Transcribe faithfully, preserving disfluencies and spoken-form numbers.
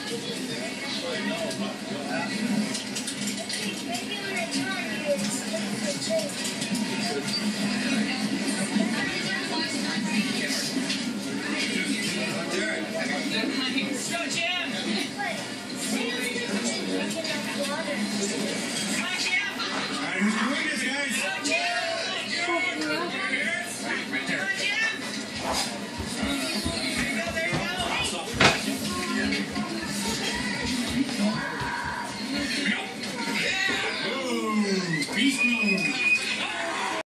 Go, Jim! Come on, Jim! All right, who's doing this, guys? Go, Jim!